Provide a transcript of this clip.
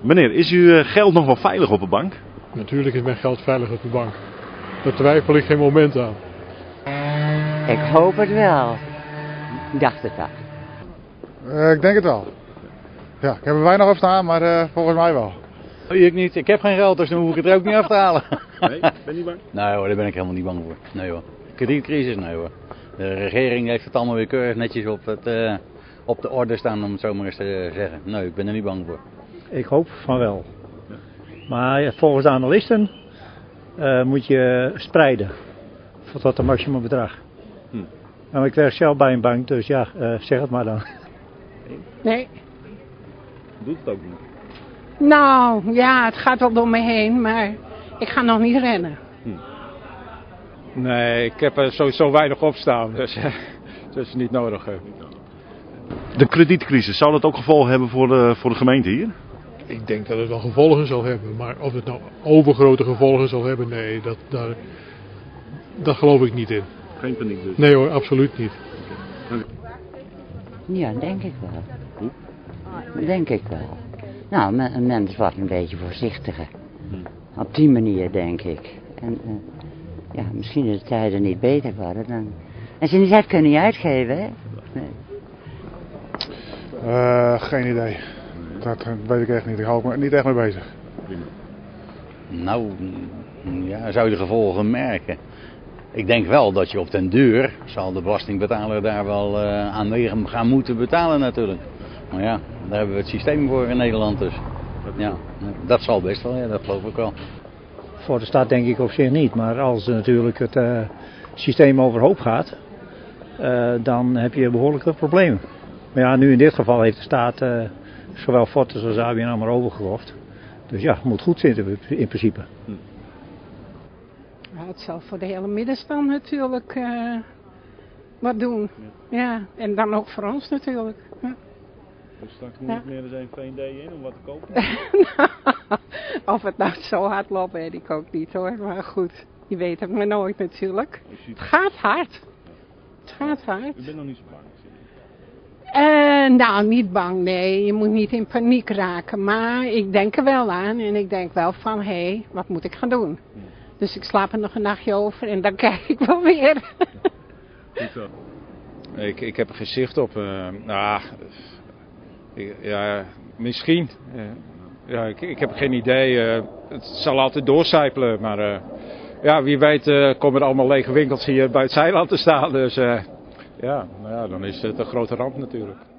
Meneer, is uw geld nog wel veilig op een bank? Natuurlijk is mijn geld veilig op de bank. Daar twijfel ik geen moment aan. Ik hoop het wel. Ik dacht het al. Ik denk het wel. Ja, ik heb er weinig op staan, maar volgens mij wel. Ik niet. Ik heb geen geld, dus dan hoef ik het er ook niet af te halen. Nee, ben je niet bang? Nee hoor, daar ben ik helemaal niet bang voor. Nee hoor. Kredietcrisis, nee hoor. De regering heeft het allemaal weer keurig netjes op de orde staan, om het zo maar eens te zeggen. Nee, ik ben er niet bang voor. Ik hoop van wel. Maar volgens de analisten moet je spreiden tot een maximum bedrag. Nou, ik werk zelf bij een bank, dus ja, zeg het maar dan. Nee. Doet het ook niet? Nou, ja, het gaat wel door me heen, maar ik ga nog niet rennen. Nee, ik heb er sowieso weinig op staan, dus dat is niet nodig. De kredietcrisis, zou dat ook gevolgen hebben voor de gemeente hier? Ik denk dat het wel gevolgen zal hebben, maar of het nou overgrote gevolgen zal hebben, nee, dat geloof ik niet in. Geen paniek dus? Nee hoor, absoluut niet. Ja, denk ik wel. Hoe? Denk ik wel. Nou, een mens wordt een beetje voorzichtiger. Op die manier denk ik. En ja, misschien is de tijden niet beter worden dan... En ze niet uit kunnen uitgeven, hè? Nee. Geen idee. Dat weet ik echt niet. Ik hou me niet echt mee bezig. Nou, ja, zou je de gevolgen merken. Ik denk wel dat je op den duur zal de belastingbetaler daar wel aan mee gaan moeten betalen natuurlijk. Maar ja, daar hebben we het systeem voor in Nederland dus. Ja, dat zal best wel, ja, dat geloof ik wel. Voor de staat denk ik op zich niet, maar als natuurlijk het systeem overhoop gaat, dan heb je behoorlijke problemen. Maar ja, nu in dit geval heeft de staat zowel Fortis als ABN AMRO overgekocht. Dus ja, het moet goed zitten in principe. Ja, het zal voor de hele middenstand natuurlijk wat doen. Ja, en dan ook voor ons natuurlijk. Ja. Dus straks moet ik meer dan één V&D in om wat te kopen? Of het nou zo hard loopt, weet ik ook niet hoor. Maar goed, je weet het maar nooit natuurlijk. Het gaat hard. Het gaat hard. U bent nog niet zo bang? Nou, niet bang, nee. Je moet niet in paniek raken. Maar ik denk er wel aan. En ik denk wel van, hé, wat moet ik gaan doen? Dus ik slaap er nog een nachtje over en dan kijk ik wel weer. Ik heb er geen zicht op. Ja, misschien. Ja, ik heb geen idee. Het zal altijd doorcijpelen. Maar ja, wie weet komen er allemaal lege winkels hier bij het Zeiland te staan. Dus ja, nou ja, dan is het een grote ramp natuurlijk.